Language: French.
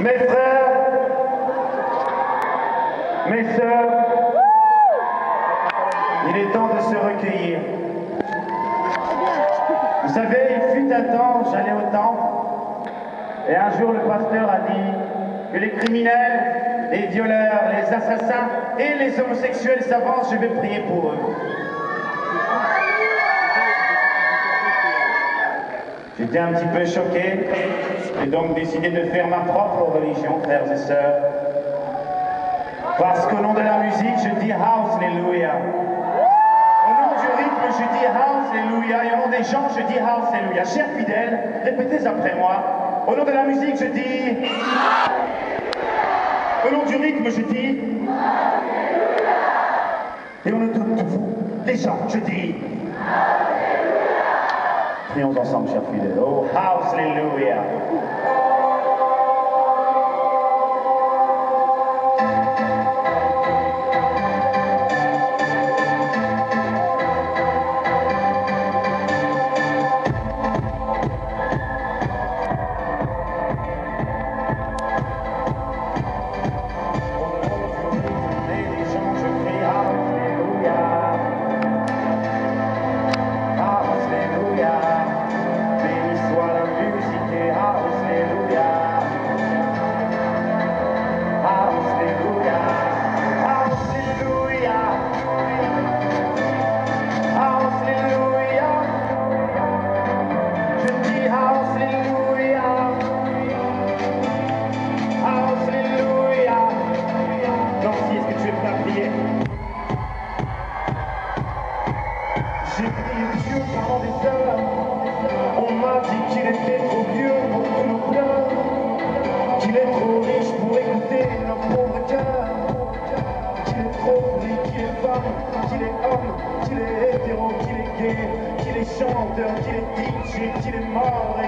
Mes frères, mes sœurs, il est temps de se recueillir. Vous savez, il fut un temps, j'allais au temple, et un jour le pasteur a dit que les criminels, les violeurs, les assassins et les homosexuels s'avancent, je vais prier pour eux. J'étais un petit peu choqué, j'ai donc décidé de faire ma propre religion, frères et sœurs. Parce qu'au nom de la musique, je dis Hallelujah. Au nom du rythme, je dis Hallelujah. Et au nom des gens, je dis Hallelujah. Chers fidèles, répétez après moi. Au nom de la musique, je dis... Au nom du rythme, je dis... Et au nom de vous, les gens, je dis... Prions ensemble, chers fidèles. Oh, Hallelujah. J'ai prié Dieu pendant des heures. On m'a dit qu'il était trop vieux pour tous nos pleurs, qu'il est trop riche pour écouter nos pauvres cœurs, qu'il est trop pris, qu'il est femme, qu'il est homme, qu'il est hétéro, qu'il est gay, qu'il est chanteur, qu'il est DJ, qu'il est mort